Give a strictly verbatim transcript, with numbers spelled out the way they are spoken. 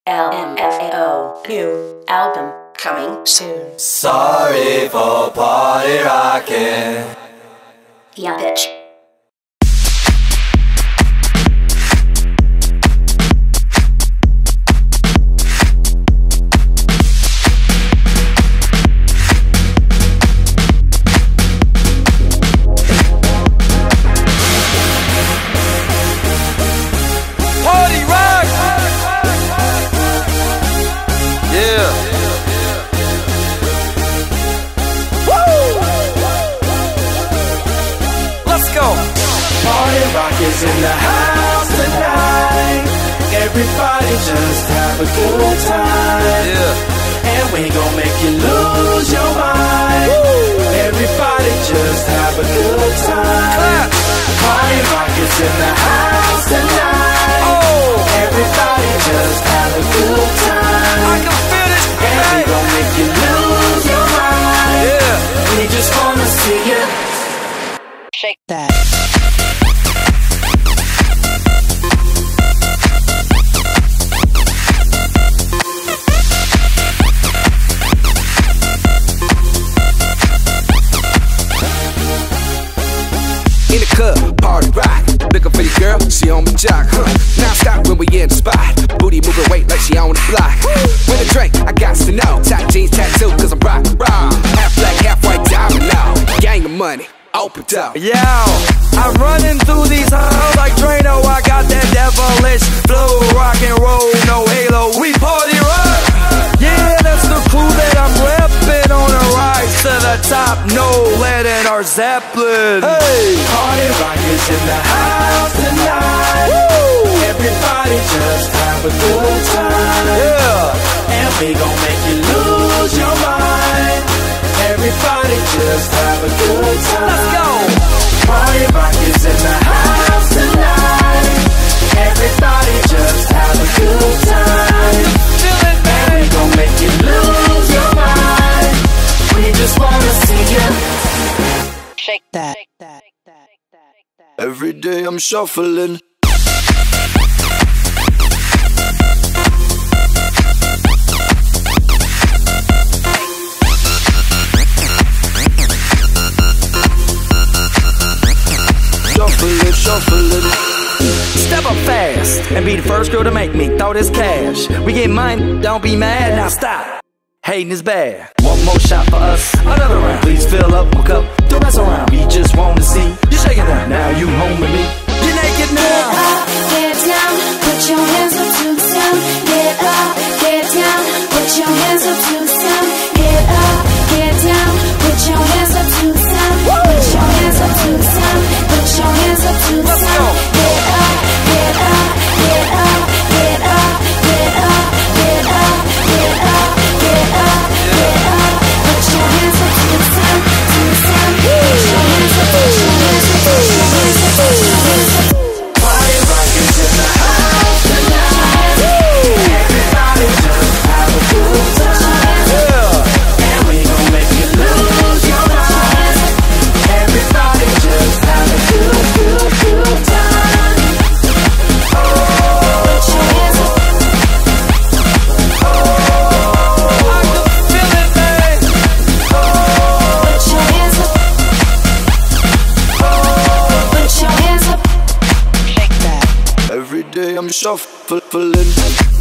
L M F A O. New album coming soon. Sorry for party rocking. Yeah, bitch. Is in the house tonight. Everybody just have a good time. Yeah. And we gon' make you lose your mind. Woo. Everybody just have a good time. Clap. Party rock is in the house tonight. Oh. Everybody just have a good time. I can feel this. And we gon' make you lose your mind. Yeah. We just wanna see you shake that. In the club, party rock. Looking for the girl, she on my jock, huh? Now stop when we in the spot. Booty moving weight like she on the block. With a drink, I got to know. Tight jeans, tattoo, cause I'm rock, rock. Half black, half white, diamond now. Gang of money, open up. Yo, I'm running through these halls like Drano. I got that devilish flow. Rock and roll, no halo. We party rock. Yeah, that's the crew that I'm reppin'. On a rise to the top, no lead in our Zeppelin. Hey, party rock is in the house tonight. Woo. Everybody just have a good time. Yeah, and we gon' make you lose your mind. Everybody just have a good time. Let's go. Party rock is in the house tonight. Everybody just have a good time. Feel it, man. And we gon' make you lose your mind. We just wanna see you shake that. Every day I'm shuffling. Shuffling, shuffling. Step up fast and be the first girl to make me throw this cash. We get mine, don't be mad, now stop. Hating is bad. One more shot for us, another round. Please fill up my cup, the rest around. We just wanna see you shaking down. Now you home with me, you're naked now. Get up, get down, put your hands up to the sound. Get up, get down, put your hands up to the sound. Get up, get down, put your hands up to the sound. Put your hands up to the sound. Put your hands up to the sound. Get up, get up, get up, get up, get up, get up, get up, get up, get up. Put your hands up to the sound, to the sound. Put your hands up, put your hands up, put your hands up, put your hands up. Party rock is in the house tonight. Everybody just have a good time. Yeah. And we gon' make you lose your mind. Everybody just have a good, good, good time. Oh, put your hands up. Oh, I can feel it, man. Oh, put your hands up. Oh, put your hands up. Shake that. every day I'm shuffling.